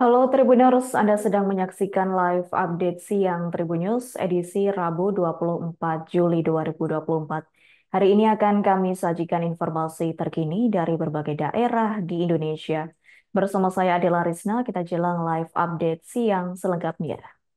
Halo Tribuners, Anda sedang menyaksikan live update siang Tribunnews edisi Rabu 24 Juli 2024. Hari ini akan kami sajikan informasi terkini dari berbagai daerah di Indonesia. Bersama saya Adela Risna, kita jelang live update siang selengkapnya.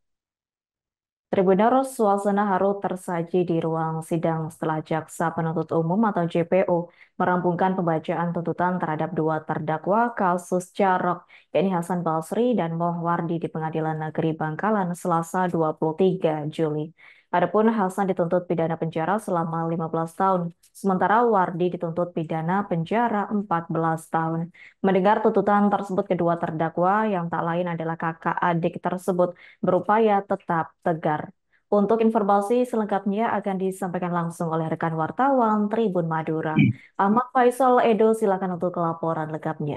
Tribunneros, suasana haru tersaji di ruang sidang setelah Jaksa Penuntut Umum atau JPU merampungkan pembacaan tuntutan terhadap dua terdakwa kasus Carok, yakni Hasan Basri dan Mohwardi di Pengadilan Negeri Bangkalan Selasa 23 Juli. Adapun Hasan dituntut pidana penjara selama 15 tahun, sementara Wardi dituntut pidana penjara 14 tahun. Mendengar tuntutan tersebut, kedua terdakwa yang tak lain adalah kakak adik tersebut berupaya tetap tegar. Untuk informasi selengkapnya akan disampaikan langsung oleh rekan wartawan Tribun Madura. Ahmad Faisal Edo, silakan untuk laporan lengkapnya.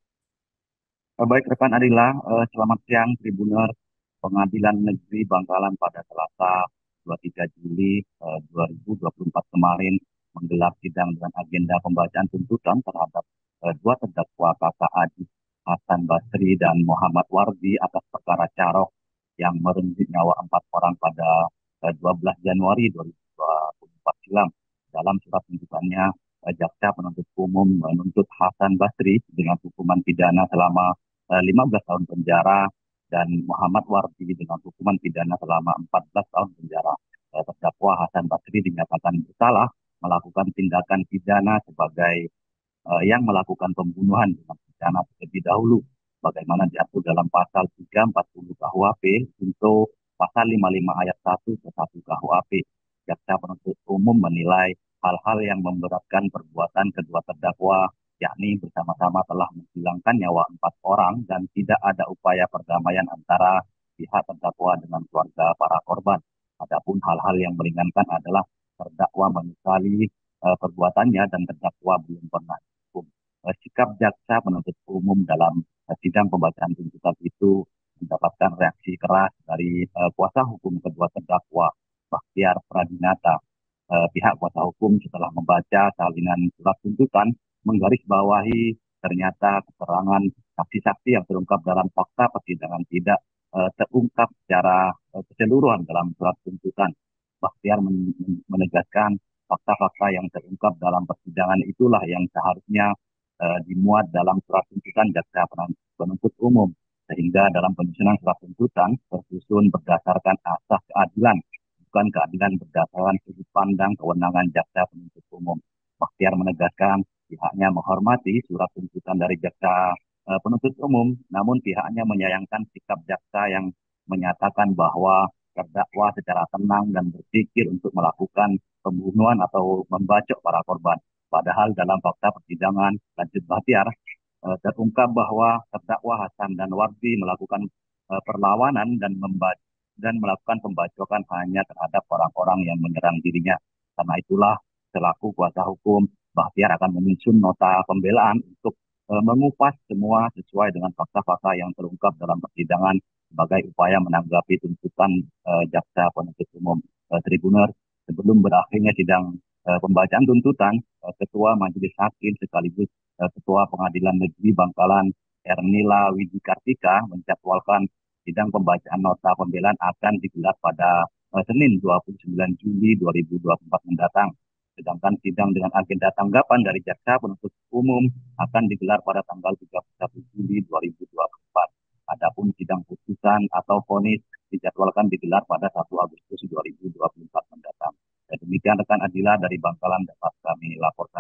Baik rekan Adila, selamat siang Tribuner. Pengadilan Negeri Bangkalan pada Selasa 23 Juli 2024 kemarin menggelar sidang dengan agenda pembacaan tuntutan terhadap dua terdakwa kakak adik Hasan Basri dan Muhammad Wardi atas perkara Carok yang merenggut nyawa 4 orang pada 12 Januari 2024 silam. Dalam surat tuntutannya, jaksa penuntut umum menuntut Hasan Basri dengan hukuman pidana selama 15 tahun penjara dan Muhammad Wardi dengan hukuman pidana selama 14 tahun penjara. Terdakwa Hasan Basri dinyatakan bersalah melakukan tindakan pidana sebagai yang melakukan pembunuhan dengan pidana terlebih dahulu, bagaimana diatur dalam pasal 340 KUHP untuk pasal 55 ayat 1 ke 1 KUHP. Jaksa penuntut umum menilai hal-hal yang memberatkan perbuatan kedua terdakwa, yakni bersama-sama telah menghilangkan nyawa 4 orang dan tidak ada upaya perdamaian antara pihak terdakwa dengan keluarga para korban. Adapun hal-hal yang meringankan adalah terdakwa menyesali perbuatannya dan terdakwa belum pernah dihukum. Sikap jaksa penuntut umum dalam sidang pembacaan tuntutan itu mendapatkan reaksi keras dari kuasa hukum kedua terdakwa, Bakhtiar Pradinata. Pihak kuasa hukum setelah membaca salinan surat tuntutan menggarisbawahi ternyata keterangan saksi-saksi yang terungkap dalam fakta persidangan tidak terungkap secara keseluruhan dalam surat tuntutan. Bakhtiar menegaskan fakta-fakta yang terungkap dalam persidangan itulah yang seharusnya dimuat dalam surat tuntutan jaksa penuntut umum, sehingga dalam penyusunan surat tuntutan tersusun berdasarkan asas keadilan, bukan keadilan berdasarkan sudut pandang kewenangan jaksa penuntut umum. Bakhtiar menegaskan pihaknya menghormati surat tuntutan dari jaksa penuntut umum, namun pihaknya menyayangkan sikap jaksa yang menyatakan bahwa terdakwa secara tenang dan berpikir untuk melakukan pembunuhan atau membacok para korban. Padahal dalam fakta persidangan, lanjut Bahtiar, terungkap bahwa terdakwa Hasan dan Wardi melakukan perlawanan dan melakukan pembacokan hanya terhadap orang-orang yang menyerang dirinya. Karena itulah, selaku kuasa hukum, Bahtiar akan menyusun nota pembelaan untuk mengupas semua sesuai dengan fakta-fakta yang terungkap dalam persidangan sebagai upaya menanggapi tuntutan jaksa penuntut umum. Tribuner, sebelum berakhirnya sidang pembacaan tuntutan, Ketua Majelis Hakim sekaligus Ketua Pengadilan Negeri Bangkalan Ernila Widikartika menjadwalkan sidang pembacaan nota pembelaan akan digelar pada Senin 29 Juli 2024 mendatang. Sedangkan sidang dengan agenda tanggapan dari jaksa penuntut umum akan digelar pada tanggal 31 Juli 2024. Adapun sidang putusan atau vonis dijadwalkan digelar pada 1 Agustus 2024 mendatang. Dan demikian rekan Adila dari Bangkalan dapat kami laporkan.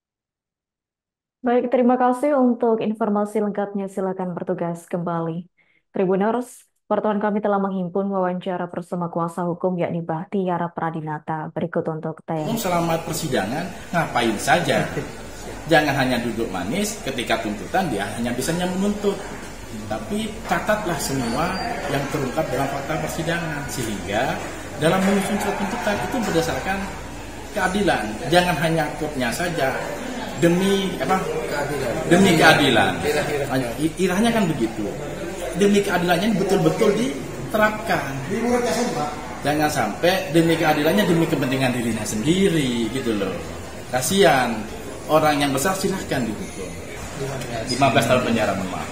Baik, terima kasih untuk informasi lengkapnya. Silakan bertugas kembali. Tribuners, wartawan kami telah menghimpun wawancara bersama kuasa hukum yakni Bahtiar Pradinata. Berikut untuk tayang. Selama persidangan ngapain saja, jangan hanya duduk manis ketika tuntutan dia hanya bisanya menuntut, tapi catatlah semua yang terungkap dalam fakta persidangan sehingga dalam menyusun surat tuntutan itu berdasarkan keadilan, jangan hanya quote-nya saja demi apa, demi keadilan. Irahnya kan begitu, demi keadilannya betul-betul diterapkan. Jangan sampai demi keadilannya demi kepentingan dirinya sendiri gitu loh. Kasihan orang yang besar, silahkan dihukum 15 tahun penjara, maaf.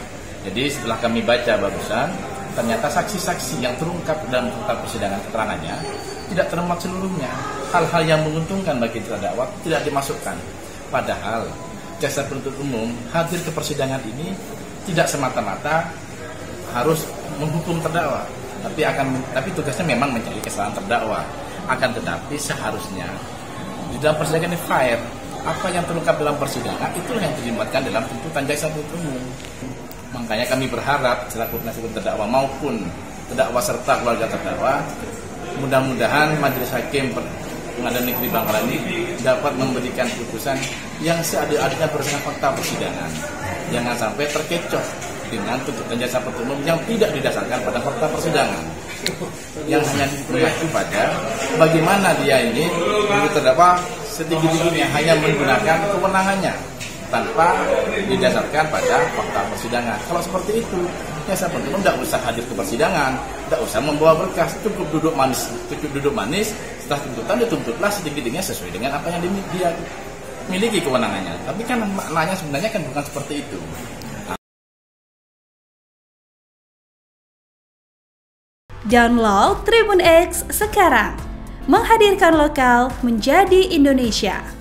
Jadi setelah kami baca barusan, ternyata saksi-saksi yang terungkap dalam fakta persidangan keterangannya tidak termuat seluruhnya. Hal-hal yang menguntungkan bagi terdakwa tidak dimasukkan. Padahal jaksa penuntut umum hadir ke persidangan ini tidak semata-mata harus menghukum terdakwa, tapi tugasnya memang mencari kesalahan terdakwa. Akan tetapi seharusnya di dalam persidangan ini fair. Apa yang terungkap dalam persidangan itulah yang dilibatkan dalam tuntutan jaksa penuntut umum. Makanya kami berharap selaku penasihat terdakwa maupun terdakwa serta keluarga terdakwa, mudah-mudahan Majelis Hakim Pengadilan Negeri Bangkalan ini dapat memberikan putusan yang seadil-adilnya berdasarkan fakta persidangan. Jangan sampai terkecoh dengan tuntutan jaksa penuntut umum yang tidak didasarkan pada fakta persidangan, yang hanya mengacu pada bagaimana dia ini terdakwa setinggi-tingginya hanya menggunakan kewenangannya tanpa didasarkan pada fakta persidangan. Kalau seperti itu, jaksa penuntut umum tidak usah hadir ke persidangan, tidak usah membawa berkas, cukup duduk manis, setelah tuntutan dituntutlah setinggi-tingginya sesuai dengan apa yang dia miliki kewenangannya. Tapi kan maknanya sebenarnya kan bukan seperti itu. Download Tribun X sekarang, menghadirkan lokal menjadi Indonesia.